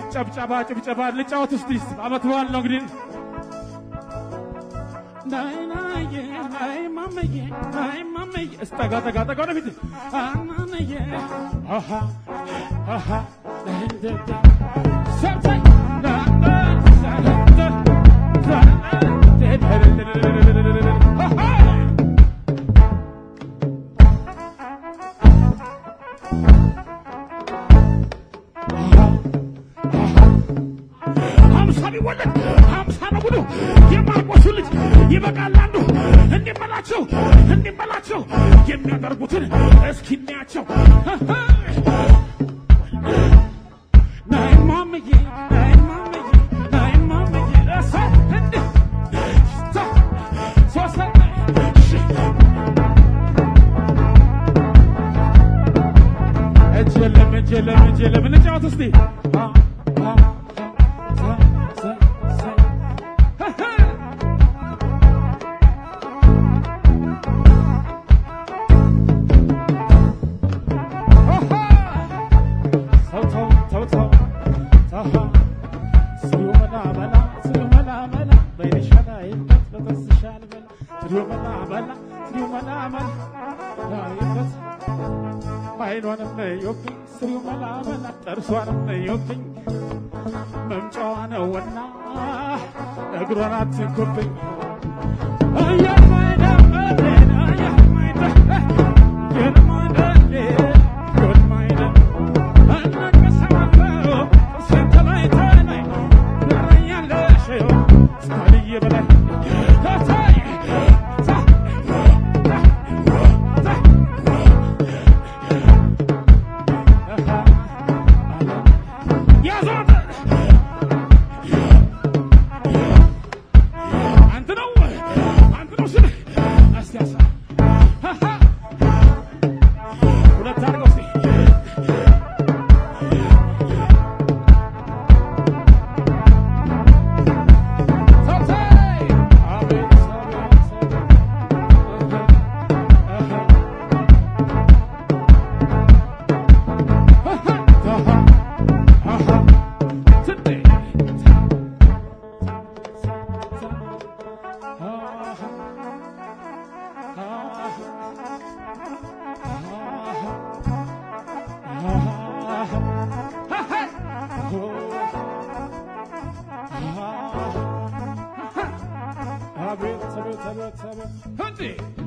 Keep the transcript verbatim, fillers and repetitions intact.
ጨብጨባ ጨብጨባ ልጫወት እስቲ አመት በዓል ነው እንግዲህ ናይናዬ ናይ ማመዬ ናይ ማመዬ እስጠጋ ጠጋ ጠጋ ወደፊት አናነዬ አሃ አሃ ለህንደደ ሰብሰይ ይበቃላንዱ እንዲመላቸው እንዲመላቸው የሚያደርጉትን እስኪናያቸው ናይ ማምዬ ናይ ማምዬ ናይ ማምዬ እሳ እንደ ታ ሶሳ እጀለም እጀለም እጀለም ልጫወት እስቲ አይኗንም ነዮብኝ ስሪው መላመላ ጥርሷንም ነዮብኝ መምጫዋ ነውና እግሯን አትንኩብኝ አያማይደመዴን አያማይደ የልማይደሌ ጎልማይደ አናቀሰዋለው ስንተላይተላይ ነረኛለሽው ስታልዬ በላይ ታታይ Hunty!